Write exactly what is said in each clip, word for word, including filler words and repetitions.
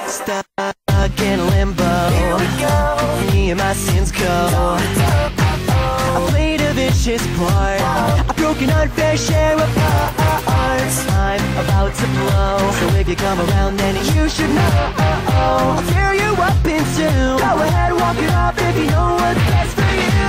Stuck in limbo. Here we go. Me and my sins go. I played a vicious part. I've broken unfair share of hearts. I'm about to blow, so if you come around then you should know. I'll tear you up in two. Go ahead, walk it off if you know what's best for you.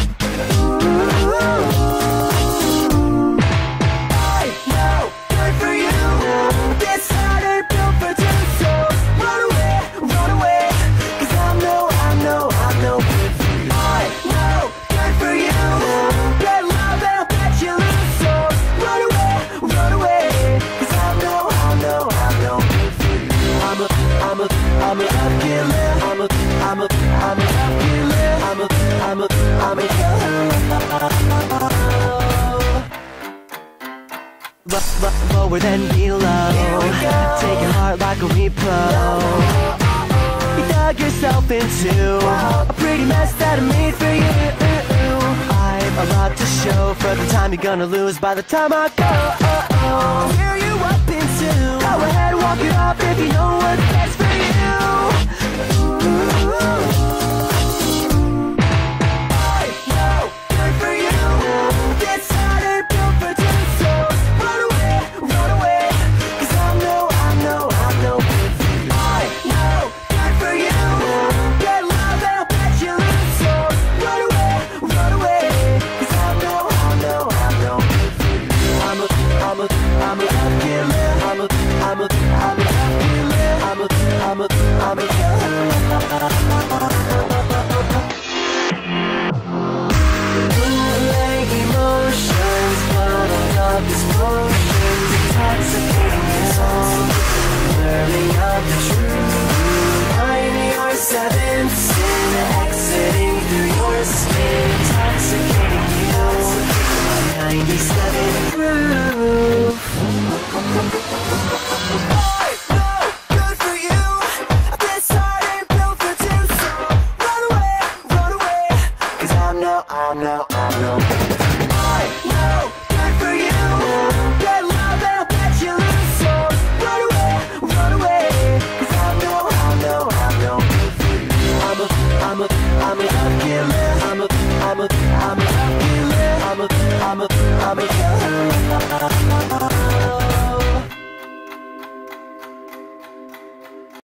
I know good for you. This heart ain't built for two, so run away, run away. Cause I know, I know, I know good for you. I know good for you. Get love and I'll bet you lose, so run away, run away. Cause I know, I know, I know good for you. I'm a, I'm a, I'm a love killer. I'm a, I'm a, I'm a love killer. I'm a, I'm a, I'm a killer. Lower than below. Take your heart like a repo. You dug yourself into a pretty mess that I made for you. I've a lot to show for the time you're gonna lose by the time I go. I'll tear you up in two. Go ahead, walk it off if you know what's best for you. I know good for you. This heart ain't built for two, so run away, run away. Cause I know, I know, I know good for you. I know good for you. Get love and I'll bet you lose, so run away, run away. Cause I know, I know, I know good for you. I'm a, I'm a, I'm a love killer. I'm a, I'm a, I'm a love killer. I'm a, I'm a, I'm a killer. Moonlight emotions, floating up these potions, intoxicating your soul, learning of the truth. Ninety-or seven sin, exiting through your skin, intoxicating you. Ninety-seven proof. I know good for you. This heart ain't built for two, so run away, run away. Cause I know, I know, I know. I know good for you. Get love and I'll bet you lose, so run away, run away. Cause I know, I know, I know good for you. I'm a, I'm a, I'm a love killer. I'm a, I'm a, I'm a love killer. I'm a, I'm a, I'm a killer.